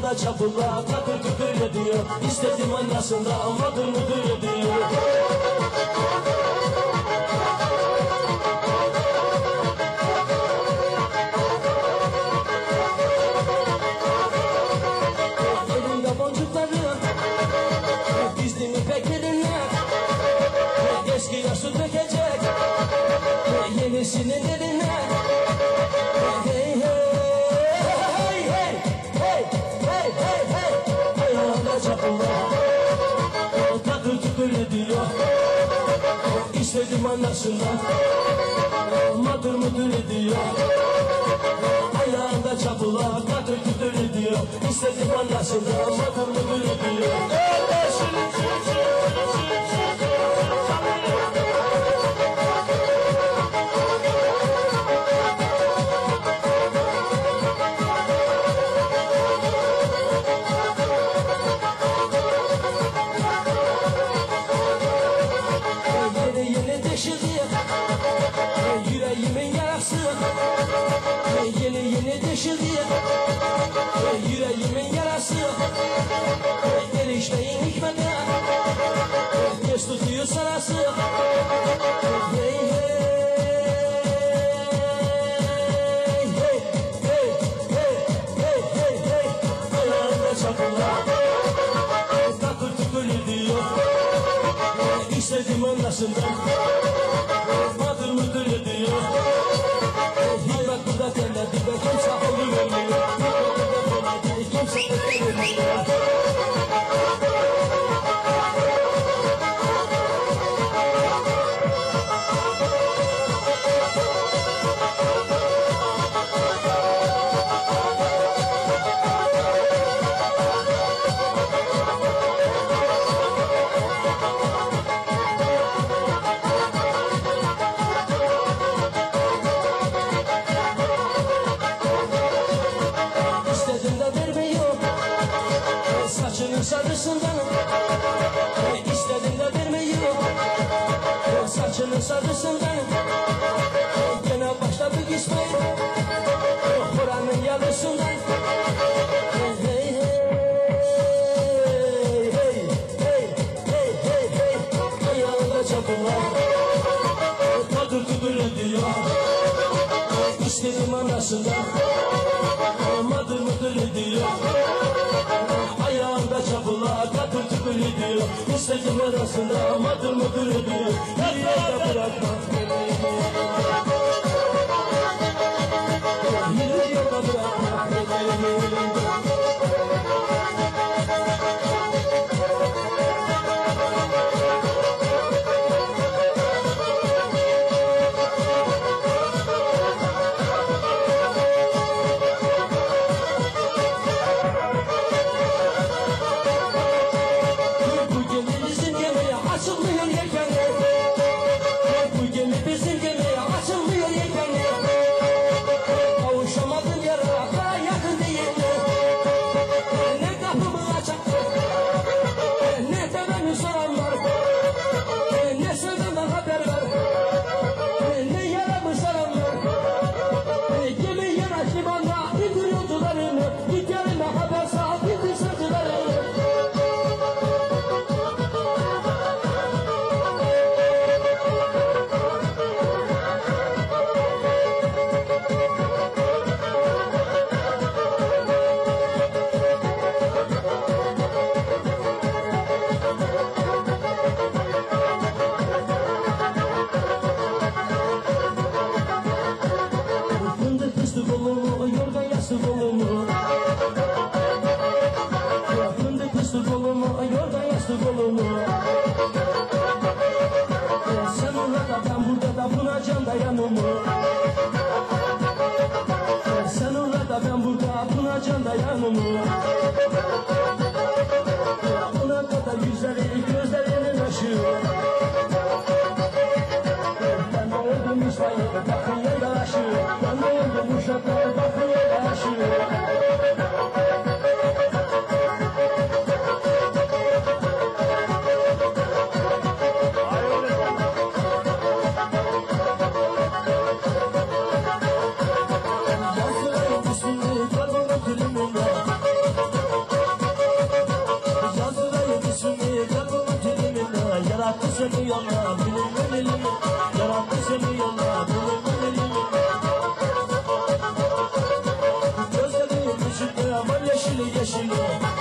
Ayağında çapıla takır tukur ediyor. İstedim anasında amadır mıdır ediyor. Elinde boncukları dizdim ipeklerine. Eski yaşı dökecek yenisinin eline. Hey hey hey hey hey hey hey hey. Ayağında çapıla takır tukur ediyor. İstedim anasından madır mıdır ediyor. Ayağında çapıla takır tukur ediyor. İstedim anasından madır mıdır ediyor. Yüreğimin yarası yeni deşildi. Yüreğimin yarası erişmeyin hikmeti. Geç tutuyor sarası. Hey hey hey hey hey hey hey hey. Ayağında çapıla takır tukur ediyor. İstedim anlasından madır mıdır ediyor. Hikmet burada derlerdi ve kimse onu vermiyor. Hikmet burada derlerdi, kimse onu vermiyor. Saçının sarısından istedim de vermeyi. Saçının sarısından gene başladı gitmeyi. Buranın yarısından hey hey hey hey hey hey hey. Ayağında çapıla takır tukur ediyor. İstedim anasından madır mıdır ediyor. Ayağında çapıla takır tukur ediyor. İstedim arasında madır mıdır ediyor. Bir yerde bırakma bir yerde bırakma. Açılmıyor yelkenler. Bu gemi bizim gemiye açılmıyor yelkenler. Kavuşamadım yara yakın değil. Ne kapımı açan ne de beni soranlar. Ne sözümden haber ver. Ne yaramı saranlar. Gemi yanaş limanda indir yolcularını. Hikayeme haber sağ indir sözcülerini. Fındık kolumu, yorgan yastık kolumu. Fındık fıstık kolumu, yorgan yastık kolumu. Sen orada ben burada da bunacağım da yanımı. Sen orada ben burada bunacağım da yanımı. Buna kadar yüzleri gözlerinin ışığı. Ben de oldum İsmail bakın yaraşı. Ben de oldum uşaklar bakın yaraşı. Basın üstünü kalbime kırmızı. seni yana, bulurman elimi. Yarattı seni yana, bulurman elimi. Gözlerim içinde var yeşili yeşili.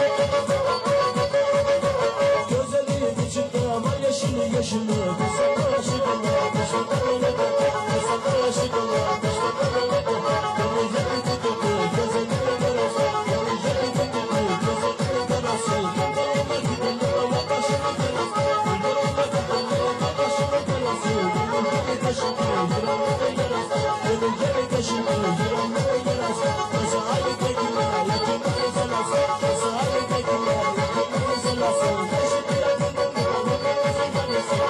Gözlerim içinde var yeşili yeşili. Bir sana aşık ola, bir sana öyle de. Bir sana aşık ola, bir sana öyle de. Beni yedi tutudu, gözlerine karası. Beni yedi tutudu, gözlerine karası. Yollarına gidenlere yaklaşımı karası. Yollarına gidenlere yaklaşımı karası. Beni yedi taşıdı, yüreğime yarası. Beni yedi taşıdı, yüreğime yarası. Nasıl hali tekime, yakınları zelası. Nasıl hali tekime, yakınları zelası. Taşıdı yakınları, yakınları zelası.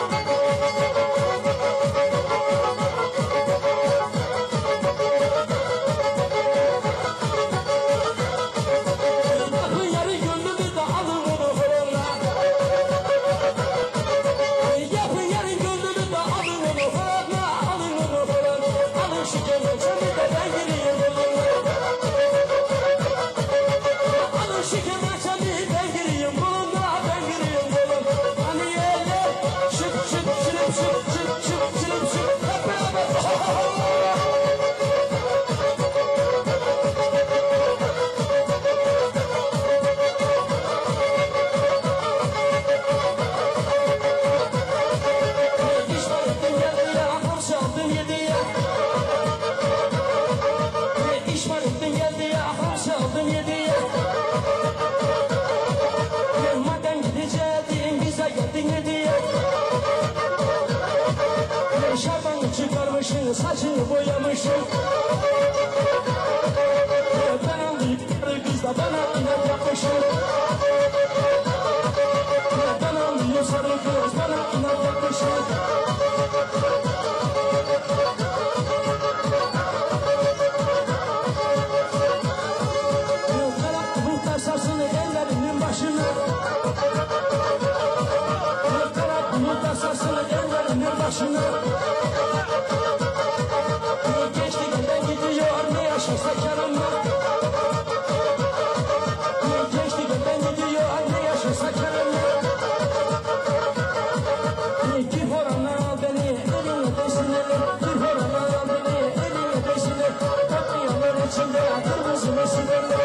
Şabanı çıkarmışsın, saçını boyamışsın. Ben anlayıp kız da bana inat yapmışsın. Ben anlayıp sarı kız bana inat yapmışsın. Karaktı bu tasarsın ellerinin başına. Karaktı bu tasarsın ellerinin başına. Gençliğinden gidiyor ne yaşarsa karınla. Gençliğinden gidiyor ne yaşarsa karınla. Bir horana al beni eline besine. Bir horana al beni eline besine. Tatlıyanlar içinde kırmızı mesile.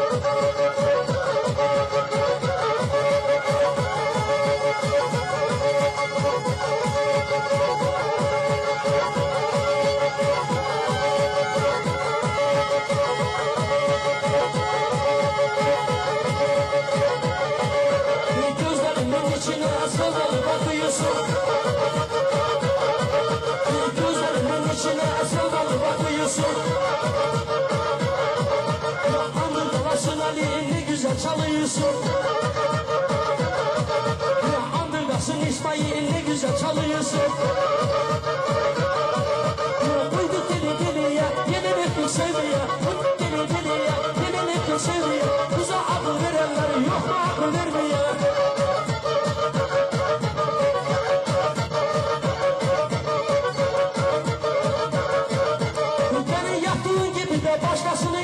Gözlerimin içine sevdalı bakıyorsun. Gözlerimin içine sevdalı bakıyorsun. Anıl dalasın Ali ne güzel çalıyorsun. Anıl dalasın İsmail ne güzel çalıyorsun. Uydu deli deli ya, yenilik bir sevdiye. Uydu deli deli ya, yenilik bir sevdiye. Bize akıl verenler yok mu akıl vermiyor? Beni yaptığın gibi de başkasını